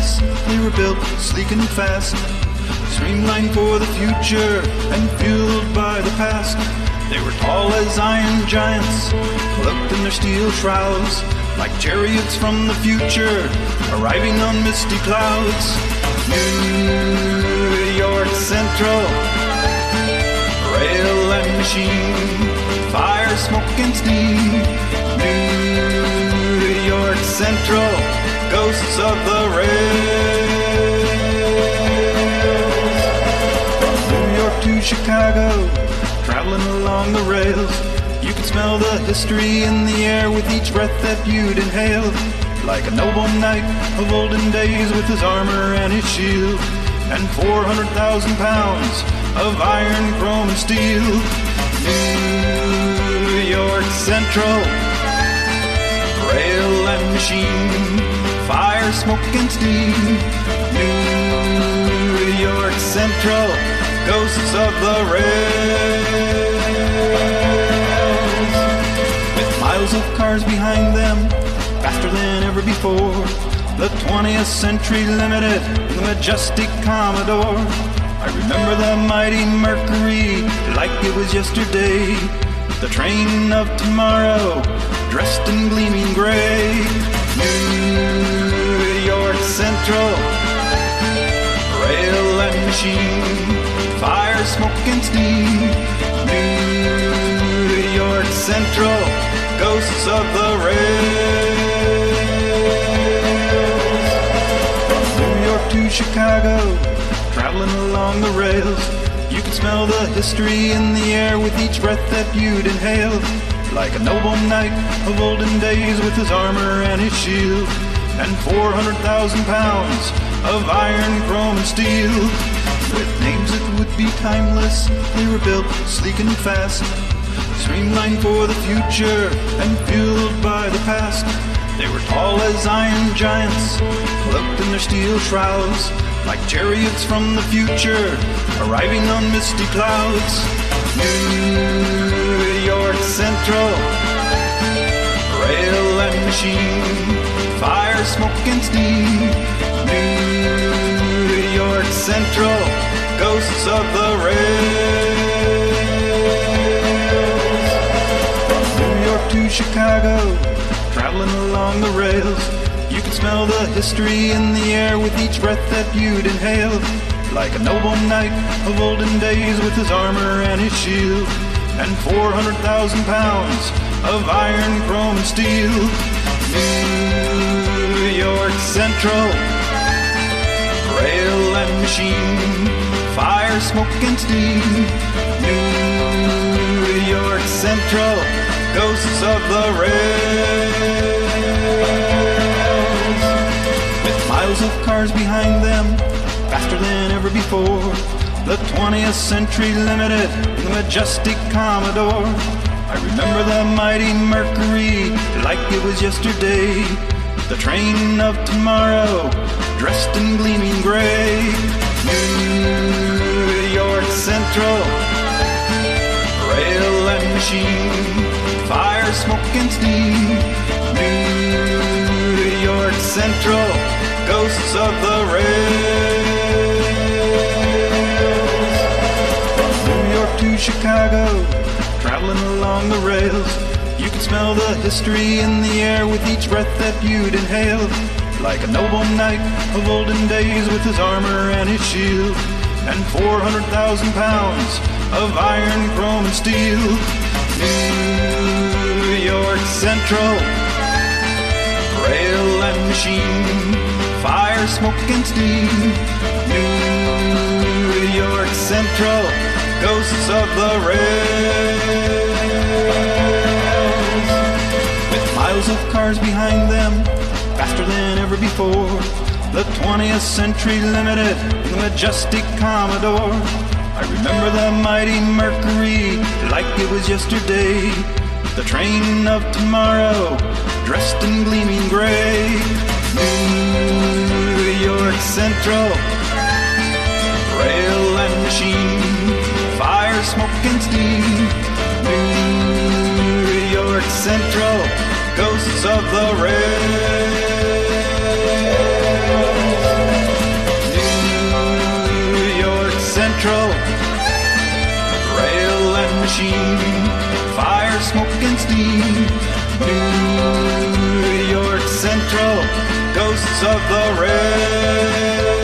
timeless. They were built sleek and fast, streamlined for the future and fueled by the past. They were tall as iron giants, cloaked in their steel shrouds, like chariots from the future, arriving on misty clouds. New York Central, rail and machine, fire, smoke and steam. New York Central, ghosts of the rails. From New York to Chicago, traveling along the rails, you can smell the history in the air with each breath that you'd inhale. Like a noble knight of olden days with his armor and his shield, and 400,000 pounds of iron, chrome, and steel. New York Central, rail and machine, fire, smoke, and steam. New York Central, ghosts of the rails. With miles of cars behind them, faster than ever before, the 20th Century Limited, the majestic Commodore. I remember the mighty Mercury like it was yesterday, the train of tomorrow, dressed in gleaming gray. New York Central, rail and machine, fire, smoke, and steam. New York Central, ghosts of the rails. From New York to Chicago, traveling along the rails, you can smell the history in the air with each breath that you'd inhale. Like a noble knight of olden days with his armor and his shield, and 400,000 pounds of iron, chrome, and steel. With names that would be timeless, they were built sleek and fast, streamlined for the future and fueled by the past. They were tall as iron giants, cloaked in their steel shrouds, like chariots from the future, arriving on misty clouds. New York Central, rail and machine, fire, smoke, and steam. New York Central, ghosts of the rails. From New York to Chicago, traveling along the rails, you can smell the history in the air with each breath that you'd inhale. Like a noble knight of olden days with his armor and his shield, and 400,000 pounds of iron, chrome, and steel. New York Central, rail and machine, fire, smoke, and steam. New York Central, ghosts of the rails. With miles of cars behind them, faster than ever before, the 20th Century Limited, the majestic Commodore. I remember the mighty Mercury like it was yesterday, the train of tomorrow, dressed in gleaming gray. New York Central, rail and machine, fire, smoke, and steam. New York Central, ghosts of the rails. From New York to Chicago, traveling along the rails, you can smell the history in the air with each breath that you'd inhale. Like a noble knight of olden days with his armor and his shield, and 400,000 pounds of iron, chrome, and steel. New York Central, rail and machine, fire, smoke, and steam. New York Central, ghosts of the rails. With miles of cars behind them, faster than ever before, the 20th Century Limited, the majestic Commodore. I remember the mighty Mercury like it was yesterday, the train of tomorrow, dressed in gleaming gray. New York Central, rail and machine, fire, smoke, and steam. New York Central, ghosts of the rails. Central. Rail and machine, fire, smoke and steam. New York Central, ghosts of the rail.